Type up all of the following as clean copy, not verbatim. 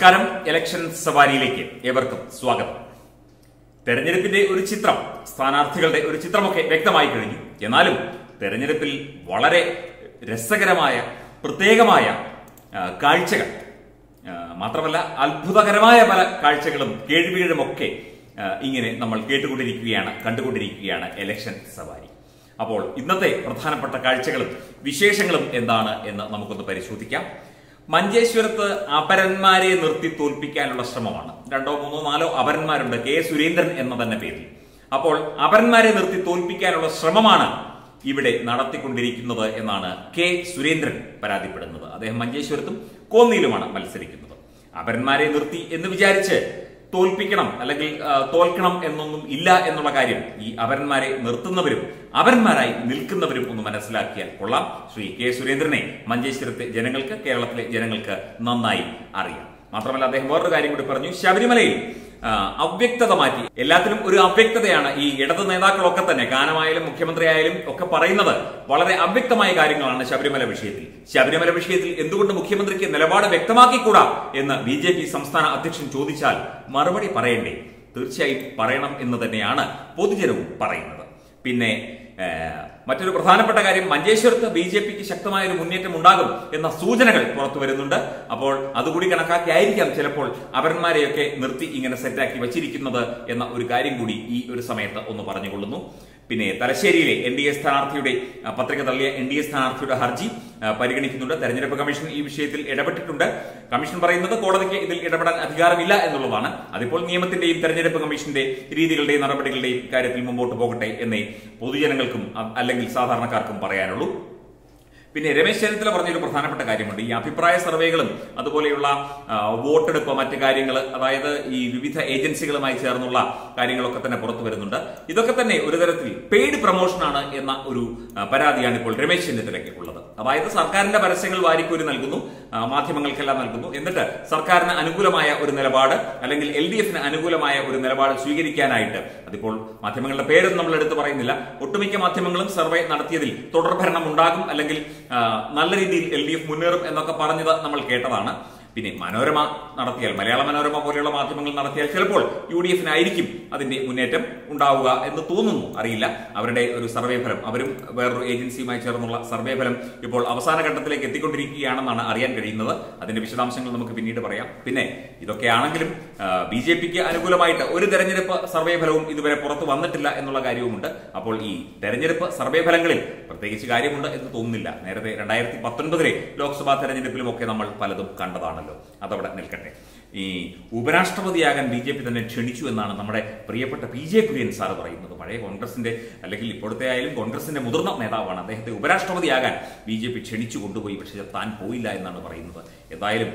നമസ്കാരം. ഇലക്ഷൻ സവാരിയിലേക്ക് ഏവർക്കും സ്വാഗതം. തെരഞ്ഞെടുപ്പിന്റെ ഒരു ചിത്രം, സ്ഥാനാർത്ഥികളുടെ ഒരു ചിത്രമൊക്കെ വ്യക്തമായി കഴിഞ്ഞു. എന്നാലും തെരഞ്ഞെടുപ്പിൽ വളരെ രസകരമായ പ്രത്യേകമായ കാഴ്ചകൾ, മാത്രമല്ല അത്ഭുതകരമായ പല കാഴ്ചകളും കേൾവികളുമൊക്കെ ഇങ്ങനെ നമ്മൾ കേട്ടുകൊണ്ടിരിക്കുകയാണ്, കണ്ടുകൊണ്ടിരിക്കുകയാണ് ഇലക്ഷൻ സവാരി. അപ്പോൾ ഇന്നത്തെ പ്രധാനപ്പെട്ട കാഴ്ചകളും വിശേഷങ്ങളും എന്താണ് എന്ന് നമുക്കൊന്ന് പരിശോധിക്കാം. മഞ്ചേശ്വരത്ത് അപരന്മാരെ നിർത്തി തോൽപ്പിക്കാനുള്ള ശ്രമമാണ്. 2, 3, 4 അപരന്മാരുണ്ട്, കെ സുരേന്ദ്രൻ എന്ന തന്നെ പേരിൽ. അപ്പോൾ അപരന്മാരെ നിർത്തി തോൽപ്പിക്കാനുള്ള ശ്രമമാണ് ഇവിടെ നടത്തിക്കൊണ്ടിരിക്കുന്നത് എന്നാണ് കെ സുരേന്ദ്രൻ പരാതിപ്പെടുന്നത്. അദ്ദേഹം മഞ്ചേശ്വരത്തും കോന്നിയിലുമാണ് മത്സരിക്കുന്നത്. അപരന്മാരെ നിർത്തി എന്ന് വിചാരിച്ച് തോൽപ്പിക്കണം അല്ലെങ്കിൽ തോൽക്കണം എന്നൊന്നും ഇല്ല എന്നുള്ള കാര്യം ഈ അപരന്മാരെ നിർത്തുന്നവരും അപരന്മാരായി നിൽക്കുന്നവരും ഒന്ന് മനസ്സിലാക്കിയാൽ കൊള്ളാം. ശ്രീ കെ സുരേന്ദ്രനെ മഞ്ചേശ്വരത്തെ ജനങ്ങൾക്ക്, കേരളത്തിലെ ജനങ്ങൾക്ക് നന്നായി അറിയാം. മാത്രമല്ല അദ്ദേഹം വേറൊരു കാര്യം കൂടി പറഞ്ഞു. ശബരിമലയിൽ അവ്യക്തത മാറ്റി. എല്ലാത്തിലും ഒരു അവ്യക്തതയാണ്. ഈ ഇടത് നേതാക്കളൊക്കെ തന്നെ, കാനമായാലും മുഖ്യമന്ത്രി ആയാലും ഒക്കെ പറയുന്നത് വളരെ അവ്യക്തമായ കാര്യങ്ങളാണ് ശബരിമല വിഷയത്തിൽ. ശബരിമല വിഷയത്തിൽ എന്തുകൊണ്ട് മുഖ്യമന്ത്രിക്ക് നിലപാട് വ്യക്തമാക്കിക്കൂടാ എന്ന് BJP സംസ്ഥാന അധ്യക്ഷൻ ചോദിച്ചാൽ മറുപടി പറയണ്ടേ? തീർച്ചയായും പറയണം എന്ന് തന്നെയാണ് പൊതുജനവും പറയുന്നത്. പിന്നെ മറ്റൊരു പ്രധാനപ്പെട്ട കാര്യം, മഞ്ചേശ്വരത്ത് BJPക്ക് ശക്തമായ ഒരു മുന്നേറ്റം ഉണ്ടാകും എന്ന സൂചനകൾ പുറത്തു വരുന്നുണ്ട്. അപ്പോൾ അതുകൂടി കണക്കാക്കിയായിരിക്കാം ചിലപ്പോൾ അപരന്മാരെയൊക്കെ നിർത്തി ഇങ്ങനെ സെറ്റാക്കി വച്ചിരിക്കുന്നത് എന്ന ഒരു കാര്യം കൂടി ഈ ഒരു സമയത്ത് ഒന്ന് പറഞ്ഞുകൊള്ളുന്നു. പിന്നെ തലശ്ശേരിയിലെ NDA സ്ഥാനാർത്ഥിയുടെ പത്രിക തള്ളിയ NDA സ്ഥാനാർത്ഥിയുടെ ഹർജി പരിഗണിക്കുന്നുണ്ട്. തെരഞ്ഞെടുപ്പ് കമ്മീഷൻ ഈ വിഷയത്തിൽ ഇടപെട്ടിട്ടുണ്ട്. കമ്മീഷൻ പറയുന്നത് കോടതിക്ക് ഇതിൽ ഇടപെടാൻ അധികാരമില്ല എന്നുള്ളതാണ്. അതിപ്പോൾ നിയമത്തിന്റെയും തെരഞ്ഞെടുപ്പ് കമ്മീഷന്റെ രീതികളുടെയും നടപടികളുടെയും കാര്യത്തിൽ മുമ്പോട്ട് പോകട്ടെ എന്നേ പൊതുജനങ്ങൾക്കും അല്ലെങ്കിൽ സാധാരണക്കാർക്കും പറയാനുള്ളൂ. പിന്നെ രമേശ് ചെന്നിത്തല പറഞ്ഞൊരു പ്രധാനപ്പെട്ട കാര്യമുണ്ട്. ഈ അഭിപ്രായ സർവേകളും അതുപോലെയുള്ള വോട്ടെടുപ്പ്, മറ്റു കാര്യങ്ങൾ, അതായത് ഈ വിവിധ ഏജൻസികളുമായി ചേർന്നുള്ള കാര്യങ്ങളൊക്കെ തന്നെ പുറത്തു വരുന്നുണ്ട്. ഇതൊക്കെ തന്നെ ഒരു തരത്തിൽ പെയ്ഡ് പ്രൊമോഷനാണ് എന്ന ഒരു പരാതിയാണ് ഇപ്പോൾ രമേശ് ചെന്നിത്തലയ്ക്ക് ഉള്ളത്. അതായത് സർക്കാരിന്റെ പരസ്യങ്ങൾ വാരിക്കോരി നൽകുന്നു, മാധ്യമങ്ങൾക്കെല്ലാം നൽകുന്നു. എന്നിട്ട് സർക്കാരിന് അനുകൂലമായ ഒരു നിലപാട് അല്ലെങ്കിൽ LDFന് അനുകൂലമായ ഒരു നിലപാട് സ്വീകരിക്കാനായിട്ട്, അതിപ്പോൾ മാധ്യമങ്ങളുടെ പേരൊന്നും നമ്മൾ എടുത്തു പറയുന്നില്ല, ഒട്ടുമിക്ക മാധ്യമങ്ങളും സർവേ നടത്തിയതിൽ തുടർഭരണം ഉണ്ടാകും അല്ലെങ്കിൽ നല്ല രീതിയിൽ LDF മുന്നേറും എന്നൊക്കെ പറഞ്ഞത് നമ്മൾ കേട്ടതാണ്. പിന്നെ മനോരമ നടത്തിയാൽ, മലയാള മനോരമ പോലെയുള്ള മാധ്യമങ്ങൾ നടത്തിയാൽ ചിലപ്പോൾ UDFനായിരിക്കും അതിന്റെ മുന്നേറ്റം ഉണ്ടാവുക എന്ന് തോന്നുന്നു. അറിയില്ല. അവരുടെ ഒരു സർവേ ഫലം, അവരും വേറൊരു ഏജൻസിയുമായി ചേർന്നുള്ള സർവേ ഫലം ഇപ്പോൾ അവസാന ഘട്ടത്തിലേക്ക് എത്തിക്കൊണ്ടിരിക്കുകയാണെന്നാണ് അറിയാൻ കഴിയുന്നത്. അതിന്റെ വിശദാംശങ്ങൾ നമുക്ക് പിന്നീട് പറയാം. പിന്നെ ഇതൊക്കെയാണെങ്കിലും BJPക്ക് അനുകൂലമായിട്ട് ഒരു തെരഞ്ഞെടുപ്പ് സർവേ ഫലവും ഇതുവരെ പുറത്തു വന്നിട്ടില്ല എന്നുള്ള കാര്യവുമുണ്ട്. അപ്പോൾ ഈ തെരഞ്ഞെടുപ്പ് സർവേ ഫലങ്ങളിൽ പ്രത്യേകിച്ച് കാര്യമുണ്ട് എന്ന് തോന്നുന്നില്ല. നേരത്തെ 2019 ലോക്സഭാ തെരഞ്ഞെടുപ്പിലും ഒക്കെ നമ്മൾ പലതും കണ്ടതാണ്. അതവിടെ നിൽക്കട്ടെ. ഈ ഉപരാഷ്ട്രപതിയാകാൻ BJP തന്നെ ക്ഷണിച്ചു എന്നാണ് നമ്മുടെ പ്രിയപ്പെട്ട PJ കുര്യൻ സാറ് പറയുന്നത്. പഴയ കോൺഗ്രസിന്റെ അല്ലെങ്കിൽ ഇപ്പോഴത്തെ ആയാലും കോൺഗ്രസിന്റെ മുതിർന്ന നേതാവാണ്. അദ്ദേഹത്തെ ഉപരാഷ്ട്രപതിയാകാൻ BJP ക്ഷണിച്ചു കൊണ്ടുപോയി. പക്ഷേ താൻ പോയില്ല എന്നാണ് പറയുന്നത്. എന്തായാലും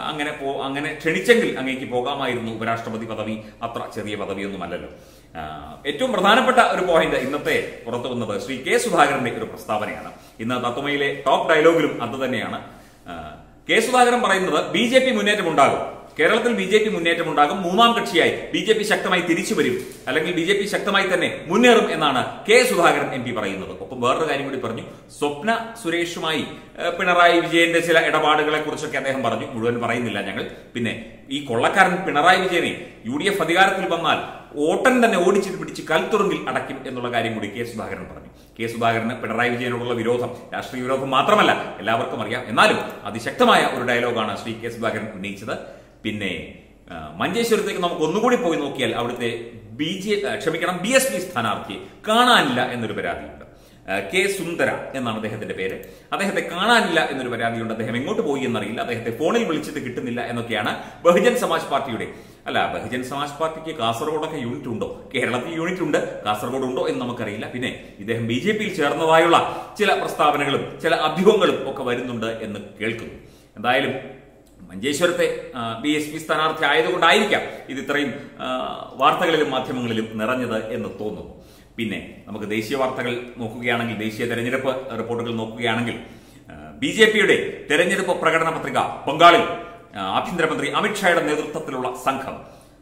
അങ്ങനെ ക്ഷണിച്ചെങ്കിൽ അങ്ങേക്ക് പോകാമായിരുന്നു. ഉപരാഷ്ട്രപതി പദവി അത്ര ചെറിയ പദവിയൊന്നുമല്ലല്ലോ. ഏറ്റവും പ്രധാനപ്പെട്ട ഒരു പോയിന്റ് ഇന്നത്തെ പുറത്തു വന്നത് ശ്രീ കെ സുധാകരന്റെ ഒരു പ്രസ്താവനയാണ്. ഇന്ന് തത്വമയിലെ ടോപ്പ് ഡയലോഗിലും അത് തന്നെയാണ്. കെ സുധാകരൻ പറയുന്നത് BJP മുന്നേറ്റമുണ്ടാകും, കേരളത്തിൽ BJP മുന്നേറ്റമുണ്ടാകും, മൂന്നാം കക്ഷിയായി BJP ശക്തമായി തിരിച്ചു വരും, അല്ലെങ്കിൽ BJP ശക്തമായി തന്നെ മുന്നേറും എന്നാണ് കെ സുധാകരൻ MP പറയുന്നത്. ഒപ്പം വേറൊരു കാര്യം കൂടി പറഞ്ഞു. സ്വപ്ന സുരേഷുമായി പിണറായി വിജയന്റെ ചില ഇടപാടുകളെ കുറിച്ചൊക്കെ അദ്ദേഹം പറഞ്ഞു. മുഴുവൻ പറയുന്നില്ല ഞങ്ങൾ. പിന്നെ ഈ കൊള്ളക്കാരൻ പിണറായി വിജയനെ UDF അധികാരത്തിൽ വന്നാൽ ഓട്ടൻ തന്നെ ഓടിച്ചിട്ട് പിടിച്ച് കൽത്തുറുങ്കിൽ അടയ്ക്കും എന്നുള്ള കാര്യം കൂടി കെ സുധാകരൻ പറഞ്ഞു. കെ സുധാകരന് പിണറായി വിജയനോടുള്ള വിരോധം രാഷ്ട്രീയ വിരോധം മാത്രമല്ല, എല്ലാവർക്കും അറിയാം. എന്നാലും അതിശക്തമായ ഒരു ഡയലോഗാണ് ശ്രീ കെ സുധാകരൻ ഉന്നയിച്ചത്. പിന്നെ മഞ്ചേശ്വരത്തേക്ക് നമുക്ക് ഒന്നുകൂടി പോയി നോക്കിയാൽ അവിടുത്തെ BSP സ്ഥാനാർത്ഥിയെ കാണാനില്ല എന്നൊരു പരാതിയുണ്ട്. കെ സുന്ദര എന്നാണ് അദ്ദേഹത്തിന്റെ പേര്. അദ്ദേഹത്തെ കാണാനില്ല എന്നൊരു പരാതിയുണ്ട്. അദ്ദേഹം എങ്ങോട്ട് പോയി എന്നറിയില്ല. അദ്ദേഹത്തെ ഫോണിൽ വിളിച്ചിട്ട് കിട്ടുന്നില്ല എന്നൊക്കെയാണ് ബഹുജൻ സമാജ് പാർട്ടിയുടെ. ബഹുജൻ സമാജ് പാർട്ടിക്ക് കാസർഗോഡൊക്കെ യൂണിറ്റ് ഉണ്ടോ? കേരളത്തിൽ യൂണിറ്റ് ഉണ്ട്, കാസർഗോഡ് ഉണ്ടോ എന്ന് നമുക്കറിയില്ല. പിന്നെ ഇദ്ദേഹം BJPയിൽ ചേർന്നതായുള്ള ചില പ്രസ്താവനകളും ചില അഭ്യൂഹങ്ങളും ഒക്കെ വരുന്നുണ്ട് എന്ന് കേൾക്കുന്നു. എന്തായാലും മഞ്ചേശ്വരത്തെ BSP സ്ഥാനാർത്ഥി ആയതുകൊണ്ടായിരിക്കാം ഇത് ഇത്രയും വാർത്തകളിലും മാധ്യമങ്ങളിലും നിറഞ്ഞത് എന്ന് തോന്നുന്നു. പിന്നെ നമുക്ക് ദേശീയ വാർത്തകൾ നോക്കുകയാണെങ്കിൽ, ദേശീയ തെരഞ്ഞെടുപ്പ് റിപ്പോർട്ടുകൾ നോക്കുകയാണെങ്കിൽ, BJPയുടെ തെരഞ്ഞെടുപ്പ് പ്രകടന പത്രിക ബംഗാളിൽ ആഭ്യന്തരമന്ത്രി അമിത്ഷായുടെ നേതൃത്വത്തിലുള്ള സംഘം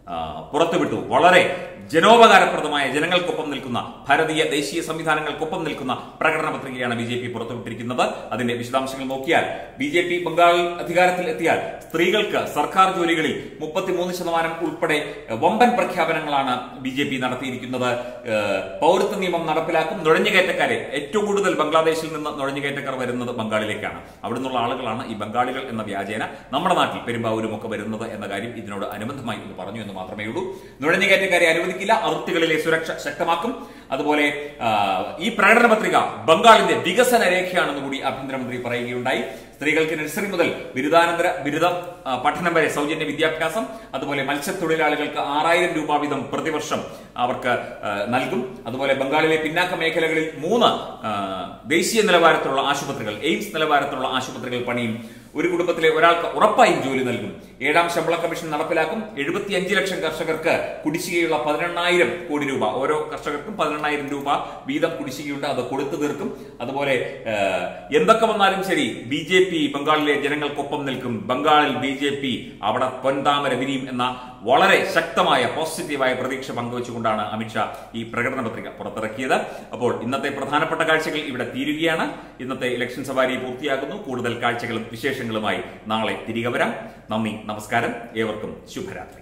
പുറത്തുവിട്ടു. വളരെ ജനോപകാരപ്രദമായ, ജനങ്ങൾക്കൊപ്പം നിൽക്കുന്ന, ഭാരതീയ ദേശീയ സംവിധാനങ്ങൾക്കൊപ്പം നിൽക്കുന്ന പ്രകടന പത്രികയാണ് BJP പുറത്തുവിട്ടിരിക്കുന്നത്. അതിന്റെ വിശദാംശങ്ങൾ നോക്കിയാൽ BJP ബംഗാളിൽ അധികാരത്തിൽ എത്തിയാൽ സ്ത്രീകൾക്ക് സർക്കാർ ജോലികളിൽ 33% ഉൾപ്പെടെ വമ്പൻ പ്രഖ്യാപനങ്ങളാണ് BJP നടത്തിയിരിക്കുന്നത്. പൗരത്വ നിയമം നടപ്പിലാക്കും. നുഴഞ്ഞുകയറ്റക്കാരെ, ഏറ്റവും കൂടുതൽ ബംഗ്ലാദേശിൽ നിന്ന് നുഴഞ്ഞുകയറ്റക്കാർ വരുന്നത് ബംഗാളിലേക്കാണ്. അവിടെ നിന്നുള്ള ആളുകളാണ് ഈ ബംഗാളികൾ എന്ന വ്യാജേന നമ്മുടെ നാട്ടിൽ പെരുമ്പാവൂരും ഒക്കെ വരുന്നത് എന്ന കാര്യം ഇതിനോട് അനുബന്ധമായി ഒന്ന് പറഞ്ഞു എന്ന് മാത്രമേ ഉള്ളൂ. നുഴഞ്ഞുകയറ്റക്കാരെ അനുവദിക്കില്ല, അതിർത്തികളിലെ സുരക്ഷ ശക്തമാക്കും. അതുപോലെ ഈ പ്രകടന പത്രിക ബംഗാളിന്റെ വികസന രേഖയാണെന്ന് കൂടി ആഭ്യന്തരമന്ത്രി പറയുകയുണ്ടായി. സ്ത്രീകൾക്ക് നഴ്സറി മുതൽ ബിരുദാനന്തര ബിരുദ പഠനം വരെ സൗജന്യ വിദ്യാഭ്യാസം, അതുപോലെ മത്സ്യത്തൊഴിലാളികൾക്ക് 6000 രൂപ വീതം പ്രതിവർഷം അവർക്ക് നൽകും. അതുപോലെ ബംഗാളിലെ പിന്നാക്ക മേഖലകളിൽ 3 ദേശീയ നിലവാരത്തിലുള്ള ആശുപത്രികൾ, എയിംസ് നിലവാരത്തിലുള്ള ആശുപത്രികൾ പണിയും. ഒരു കുടുംബത്തിലെ ഒരാൾക്ക് ഉറപ്പായും ജോലി നൽകും. 7ാം ശമ്പള കമ്മീഷൻ നടപ്പിലാക്കും. 75 ലക്ഷം കർഷകർക്ക് കുടിശ്ശികയുള്ള 18,000 കോടി രൂപ, ഓരോ കർഷകർക്കും 18,000 രൂപ വീതം കുടിശ്ശികയുണ്ട്, അത് കൊടുത്തു തീർക്കും. അതുപോലെ എന്തൊക്കെ വന്നാലും ശരി BJP ബംഗാളിലെ ജനങ്ങൾക്കൊപ്പം നിൽക്കും. ബംഗാളിൽ BJP അവിടെ പൊൻതാമര വിരിയും എന്ന വളരെ ശക്തമായ പോസിറ്റീവായ പ്രതീക്ഷ പങ്കുവച്ചുകൊണ്ടാണ് അമിത്ഷാ ഈ പ്രകടന പത്രിക പുറത്തിറക്കിയത്. അപ്പോൾ ഇന്നത്തെ പ്രധാനപ്പെട്ട കാഴ്ചകൾ ഇവിടെ തീരുകയാണ്. ഇന്നത്തെ ഇലക്ഷൻ സവാരി പൂർത്തിയാകുന്നു. കൂടുതൽ കാഴ്ചകളും വിശേഷങ്ങളുമായി നാളെ തിരികെ വരാം. നന്ദി, നമസ്കാരം, ഏവർക്കും ശുഭരാത്രി.